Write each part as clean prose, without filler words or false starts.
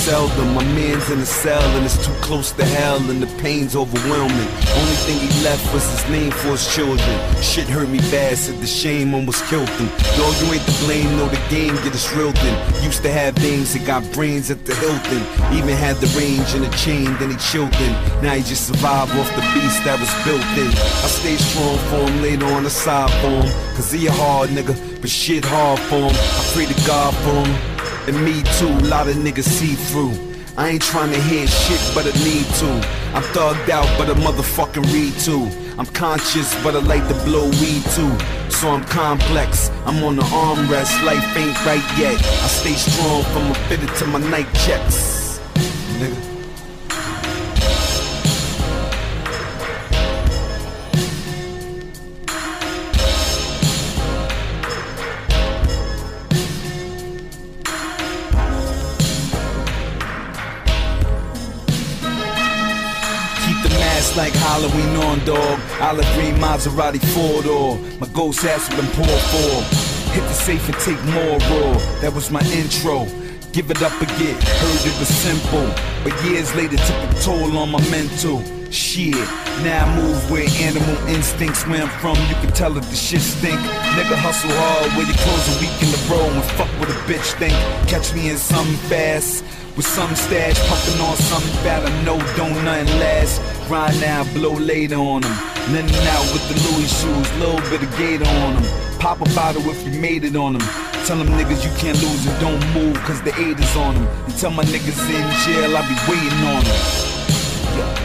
seldom. My man's in a cell and it's too close to hell and the pain's overwhelming. Only thing he left was his name for his children. Shit hurt me bad, said the shame almost killed him. Dog, you ain't to blame, no, the game get us reeled in. Used to have things that got brains at the Hilton. Even had the range and the chain, then he chilled in. Now he just survived off the beast that was built in. I stay strong for him, later on the side for him. Cause he a hard nigga, but shit hard for him. I pray to God for him, and me too, a lot of niggas see through. I ain't trying to hear shit, but I need to. I'm thugged out, but I motherfucking read too. I'm conscious, but I like to blow weed too. So I'm complex, I'm on the armrest. Life ain't right yet. I stay strong from a fitted to my night checks, nigga. Like Halloween on, dog. Olive green Maserati 4-door. My ghost ass with them pour for. Hit the safe and take more raw. That was my intro. Give it up again. Heard it was simple, but years later took a toll on my mental. Shit, now I move where animal instincts. Where I'm from, you can tell that the shit stink. Nigga hustle hard, wear your clothes a week in a row and fuck what a bitch think. Catch me in something fast, with some stash, pumping on something bad. I know don't nothing last. Grind now, blow later on them. Nothing out with the Louis shoes, little bit of gator on them. Pop a bottle if you made it on them. Tell them niggas you can't lose and don't move cause the 8 is on them. And tell my niggas in jail I be waiting on them. Yeah.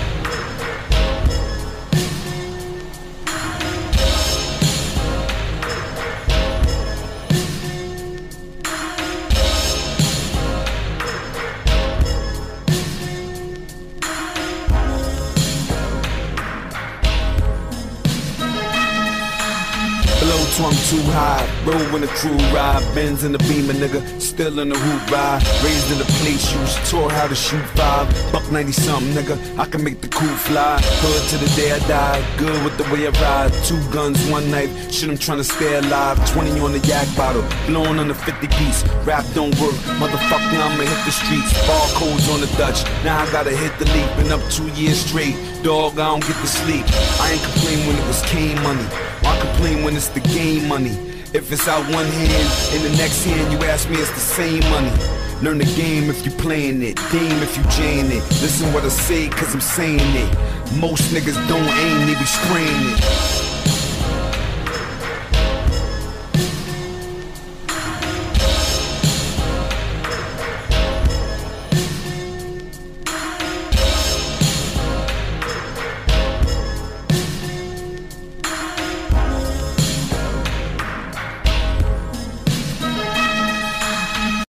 I'm too high, roll when the crew ride. Benz in the Beamer, nigga, still in the hoop ride. Raised in the place, used taught how to shoot 5. Buck 90 something, nigga, I can make the coupe fly. Good to the day I die, good with the way I ride. 2 guns, 1 knife, shit I'm trying to stay alive. 20 on the yak bottle, blowing on the 50 piece. Rap don't work, motherfucker, I'ma hit the streets. Barcodes on the Dutch, now I gotta hit the leap. Been up 2 years straight, dog, I don't get to sleep. I ain't complain when it was Kane money, I complain when it's the game money. If it's out one hand, in the next hand you ask me it's the same money. Learn the game if you playing it, game if you jaying it. Listen what I say cause I'm saying it. Most niggas don't aim, they be spraying it.